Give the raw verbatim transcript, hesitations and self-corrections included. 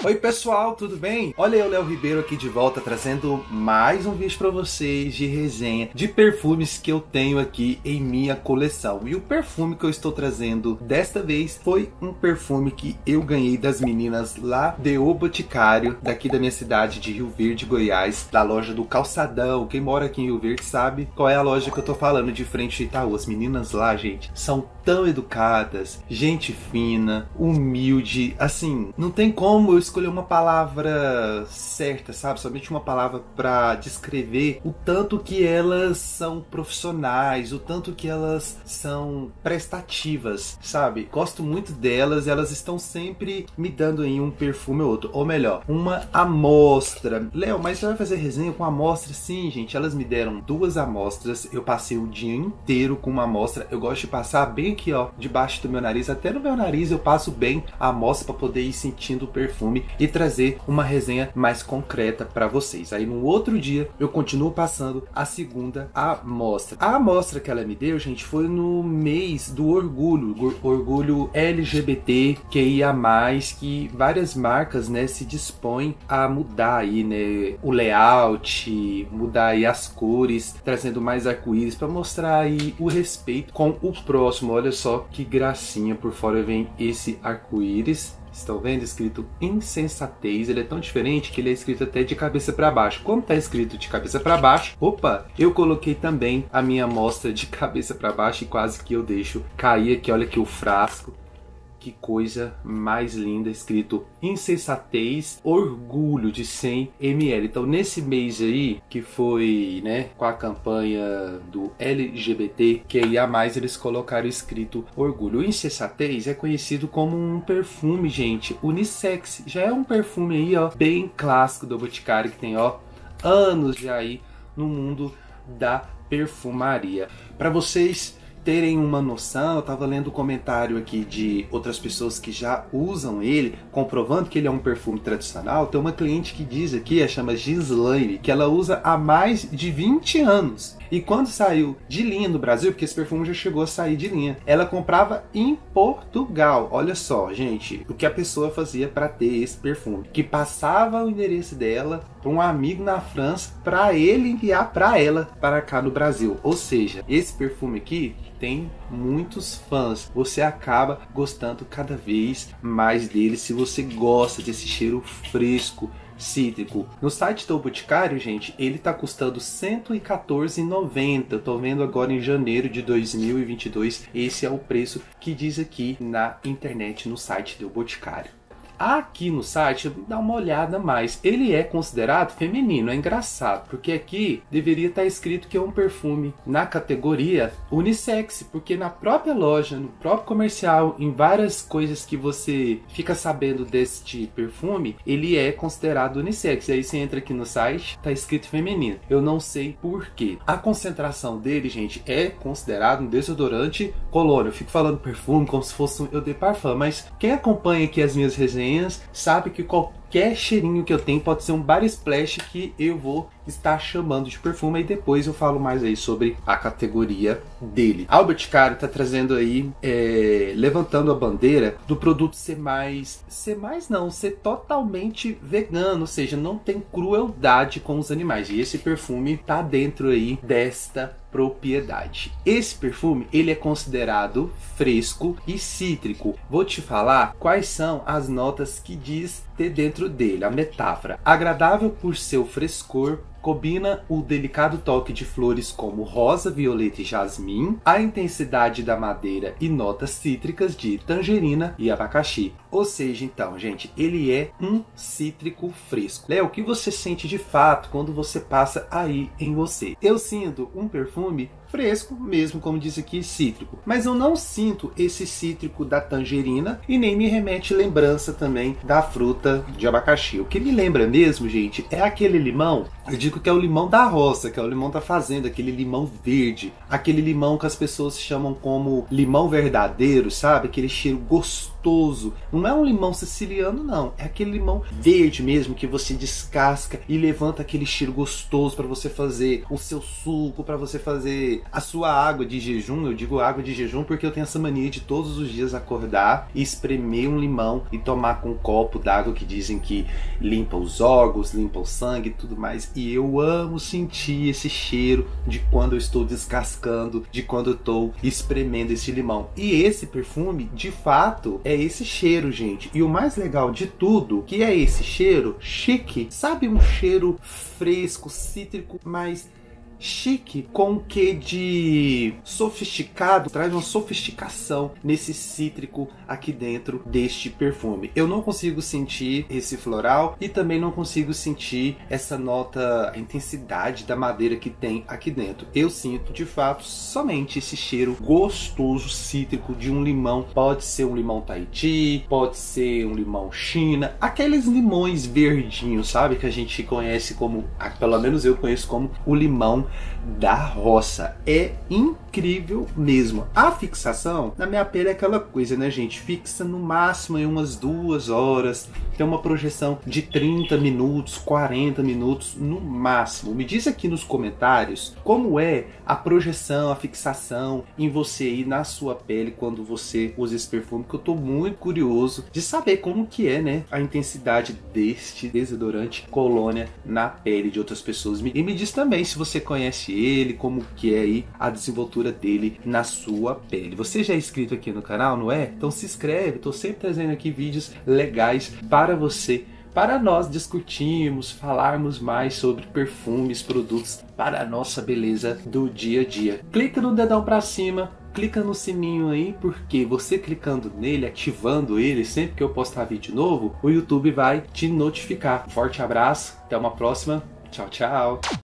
Oi pessoal, tudo bem? Olha eu, Léo Ribeiro, aqui de volta trazendo mais um vídeo para vocês de resenha de perfumes que eu tenho aqui em minha coleção. E o perfume que eu estou trazendo desta vez foi um perfume que eu ganhei das meninas lá de O Boticário, daqui da minha cidade de Rio Verde, Goiás, da loja do Calçadão. Quem mora aqui em Rio Verde sabe qual é a loja que eu tô falando, de frente de Itaú. As meninas lá, gente, são tão educadas, gente fina, humilde, assim, não tem como eu escolher uma palavra certa, sabe? Somente uma palavra para descrever o tanto que elas são profissionais, o tanto que elas são prestativas, sabe? Gosto muito delas, elas estão sempre me dando aí um perfume ou outro, ou melhor, uma amostra. Léo, mas você vai fazer resenha com amostra? Sim, gente, elas me deram duas amostras, eu passei o dia inteiro com uma amostra. Eu gosto de passar bem aqui, ó, debaixo do meu nariz, até no meu nariz eu passo bem a amostra para poder ir sentindo o perfume e trazer uma resenha mais concreta para vocês. Aí no outro dia eu continuo passando a segunda amostra. A amostra que ela me deu, gente, foi no mês do orgulho, orgulho L G B T Q I A mais, que várias marcas, né, se dispõem a mudar aí, né, o layout, mudar aí as cores, trazendo mais arco-íris para mostrar aí o respeito com o próximo. Olha só que gracinha, por fora vem esse arco-íris. Estão vendo? Escrito insensatez. Ele é tão diferente que ele é escrito até de cabeça para baixo. Como está escrito de cabeça para baixo, opa, eu coloquei também a minha amostra de cabeça para baixo e quase que eu deixo cair aqui. Olha aqui o frasco. Que coisa mais linda, escrito insensatez, orgulho, de cem mililitros. Então nesse mês aí, que foi, né, com a campanha do L G B T Q I A mais, eles colocaram escrito orgulho. O insensatez é conhecido como um perfume, gente, unissex. Já é um perfume aí, ó, bem clássico do Boticário, que tem, ó, anos já aí no mundo da perfumaria. Para vocês terem uma noção, eu tava lendo comentário aqui de outras pessoas que já usam ele, comprovando que ele é um perfume tradicional. Tem uma cliente que diz aqui, a chama Gislaine, que ela usa há mais de vinte anos. E quando saiu de linha no Brasil, porque esse perfume já chegou a sair de linha, ela comprava em Portugal. Olha só, gente, o que a pessoa fazia para ter esse perfume, que passava o endereço dela para um amigo na França, para ele enviar para ela para cá no Brasil. Ou seja, esse perfume aqui tem muitos fãs. Você acaba gostando cada vez mais dele se você gosta desse cheiro fresco, cítrico. No site do Boticário, gente, ele tá custando cento e quatorze reais e noventa centavos. Eu tô vendo agora em janeiro de dois mil e vinte e dois. Esse é o preço que diz aqui na internet, no site do Boticário. Aqui no site, dá uma olhada mais. Ele é considerado feminino, é engraçado, porque aqui deveria estar escrito que é um perfume na categoria unissex, porque na própria loja, no próprio comercial, em várias coisas que você fica sabendo deste perfume, ele é considerado unissex. E aí você entra aqui no site, tá escrito feminino. Eu não sei por quê. A concentração dele, gente, é considerado um desodorante colônia. Eu fico falando perfume como se fosse um eau de parfum, mas quem acompanha aqui as minhas resenhas sabe que qualquer cheirinho que eu tenho pode ser um body splash que eu vou estar chamando de perfume, e depois eu falo mais aí sobre a categoria dele. A Boticário tá trazendo aí, é, levantando a bandeira do produto ser mais, ser mais não, ser totalmente vegano, ou seja, não tem crueldade com os animais, e esse perfume tá dentro aí desta propriedade. Esse perfume, ele é considerado fresco e cítrico. Vou te falar quais são as notas que diz ter dentro dele, a metáfora. Agradável por seu frescor, combina o delicado toque de flores como rosa, violeta e jasmim, a intensidade da madeira e notas cítricas de tangerina e abacaxi. Ou seja, então, gente, ele é um cítrico fresco. Léo, o que você sente de fato quando você passa aí em você? Eu sinto um perfume fresco, mesmo como diz aqui, cítrico. Mas eu não sinto esse cítrico da tangerina e nem me remete lembrança também da fruta de abacaxi. O que me lembra mesmo, gente, é aquele limão, eu digo que é o limão da roça, que é o limão da fazenda, aquele limão verde, aquele limão que as pessoas chamam como limão verdadeiro, sabe? Aquele cheiro gostoso gostoso. Não é um limão siciliano, não. É aquele limão verde mesmo que você descasca e levanta aquele cheiro gostoso para você fazer o seu suco, para você fazer a sua água de jejum. Eu digo água de jejum porque eu tenho essa mania de todos os dias acordar e espremer um limão e tomar com um copo d'água que dizem que limpa os órgãos, limpa o sangue e tudo mais. E eu amo sentir esse cheiro de quando eu estou descascando, de quando eu estou espremendo esse limão. E esse perfume, de fato, é esse cheiro, gente. E o mais legal de tudo, que é esse cheiro chique. Sabe, um cheiro fresco, cítrico, mas chique, com o que de sofisticado, traz uma sofisticação nesse cítrico aqui dentro deste perfume. Eu não consigo sentir esse floral e também não consigo sentir essa nota, a intensidade da madeira que tem aqui dentro. Eu sinto de fato somente esse cheiro gostoso, cítrico de um limão. Pode ser um limão Tahiti, pode ser um limão China, aqueles limões verdinhos, sabe, que a gente conhece como, pelo menos eu conheço como o limão da roça. É incrível mesmo. A fixação na minha pele é aquela coisa, né, gente? Fixa no máximo em umas duas horas. Tem uma projeção de trinta minutos, quarenta minutos no máximo. Me diz aqui nos comentários como é a projeção, a fixação em você e na sua pele quando você usa esse perfume, que eu tô muito curioso de saber como que é, né, a intensidade deste desodorante Colônia na pele de outras pessoas. E me diz também se você conhece ele, como que é aí a desenvoltura dele na sua pele. Você já é inscrito aqui no canal, não é? Então se inscreve, tô sempre trazendo aqui vídeos legais para você, para nós discutirmos, falarmos mais sobre perfumes, produtos para a nossa beleza do dia a dia. Clica no dedão para cima, clica no sininho aí, porque você clicando nele, ativando ele, sempre que eu postar vídeo novo, o YouTube vai te notificar. Forte abraço, até uma próxima, tchau, tchau!